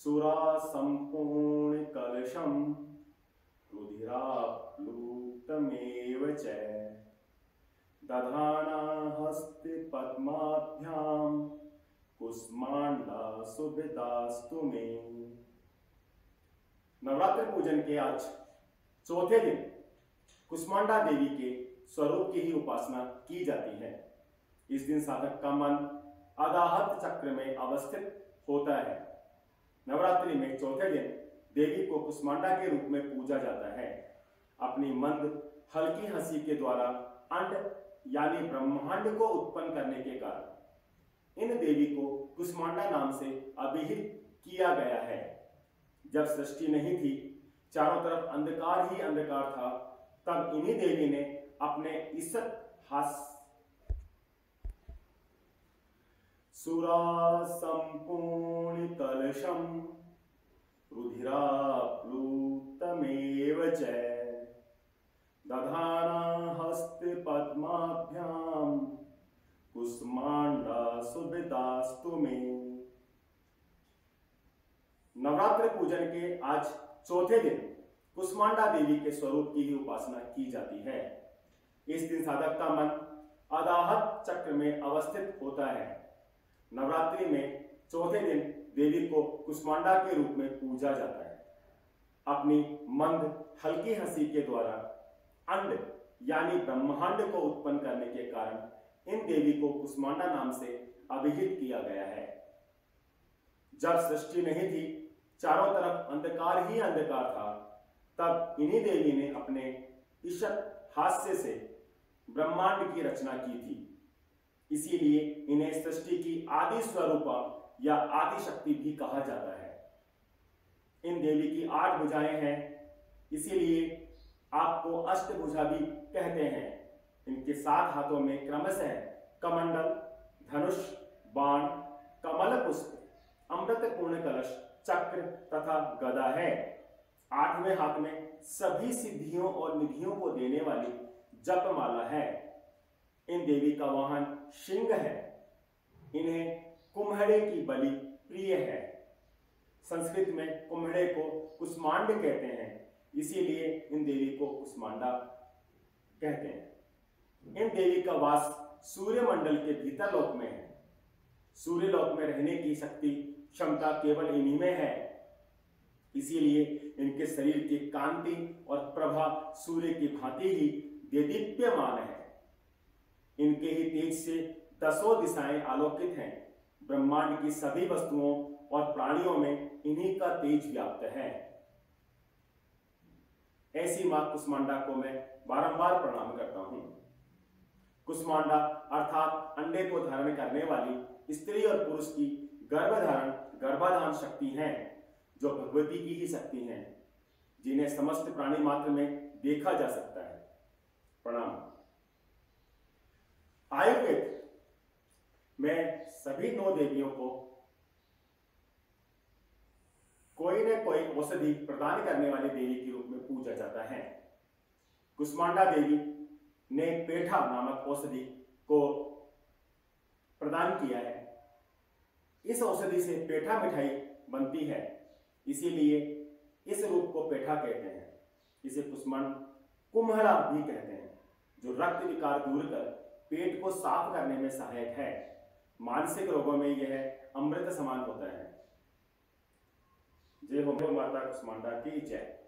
सुरा संपूर्ण कलशम रुधिराप्लुतमेव च दधाना हस्ते पद्माभ्यां कुष्मांडा सुभदास्तु मे। नवरात्र पूजन के आज चौथे दिन कुष्मांडा देवी के स्वरूप की ही उपासना की जाती है। इस दिन साधक का मन अदाहत चक्र में अवस्थित होता है। नवरात्रि में चौथे दिन देवी को कुष्मांडा के रूप में पूजा जाता है। अपनी मंद हल्की हंसी के द्वारा अंड यानी ब्रह्मांड को उत्पन्न करने के कारण इन देवी को कुष्मांडा नाम से अभिहित किया गया है। जब सृष्टि नहीं थी, चारों तरफ अंधकार ही अंधकार था, तब इन्हीं देवी ने अपने ईसत हास्य सुरा संपूर्ण कलशम रुधिराप्लुतमेव च दधाना हस्ते पद्माभ्यां कुष्मांडा सुभदास्तु मे। नवरात्र पूजन के आज चौथे दिन कुष्मांडा देवी के स्वरूप की ही उपासना की जाती है। इस दिन साधक का मन अदाहत चक्र में अवस्थित होता है। नवरात्रि में चौथे दिन देवी को कुष्मांडा के रूप में पूजा जाता है। अपनी मंद हल्की हंसी के द्वारा अंड यानी ब्रह्मांड को उत्पन्न करने के कारण इन देवी को कुष्मांडा नाम से अभिहित किया गया है। जब सृष्टि नहीं थी, चारों तरफ अंधकार ही अंधकार था, तब इन्हीं देवी ने अपने ईशत हास्य से ब्रह्मांड की रचना की थी। इसीलिए इन्हें सृष्टि की आदि स्वरूपा या आदि शक्ति भी कहा जाता है। इन देवी की 8 भुजाएं हैं, इसीलिए आपको अष्टभुजा भी कहते हैं। इनके 7 हाथों में क्रमशः कमंडल, धनुष, बाण, कमल पुष्प, अमृत पूर्ण कलश, चक्र तथा गदा है। 8वें हाथ में सभी सिद्धियों और निधियों को देने वाली जपमाला है। इन देवी का वाहन सिंह है। इन्हें कुम्हड़े की बलि प्रिय है। संस्कृत में कुम्हड़े को कुष्मांड कहते हैं, इसीलिए इन देवी को कुष्मांडा कहते हैं। इन देवी का वास सूर्य मंडल के भीतर लोक में है। सूर्य लोक में रहने की शक्ति क्षमता केवल इन्हीं में है। इसीलिए इनके शरीर की कांति और प्रभा सूर्य की भांति ही देदीप्यमान है। इनके ही तेज से 10 दिशाएं आलोकित हैं। ब्रह्मांड की सभी वस्तुओं और प्राणियों में इन्हीं का तेज व्याप्त है। ऐसी मां कुष्मांडा को मैं बारंबार प्रणाम करता हूं। कुष्मांडा अर्थात अंडे को धारण करने वाली स्त्री और पुरुष की गर्भाधान शक्ति हैं, जो भगवती की ही शक्ति हैं, जिन्हें समस्त प्राणी मात्र में देखा जा सकता है। प्रणाम। आयुर्वेद में सभी 9 देवियों को कोई न कोई औषधि प्रदान करने वाली देवी के रूप में पूजा जाता है। कुष्मांडा देवी ने पेठा नामक औषधि को प्रदान किया है। इस औषधि से पेठा मिठाई बनती है, इसीलिए इस रूप को पेठा कहते हैं। इसे कुम्हड़ा भी कहते हैं, जो रक्त विकार दूर कर पेट को साफ करने में सहायक है। मानसिक रोगों में यह अमृत समान होता है। जय हो माता कुष्मांडा की जय।